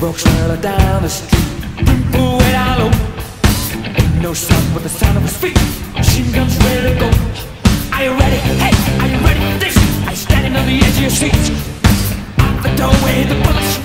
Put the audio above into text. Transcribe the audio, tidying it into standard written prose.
broke swirler down the street. Ooh, way down low. Ain't no sound but the sound of his feet. Machine guns ready to go. Are you ready? Hey, are you ready for this? Are you standing on the edge of your seat? Out the doorway, the bullets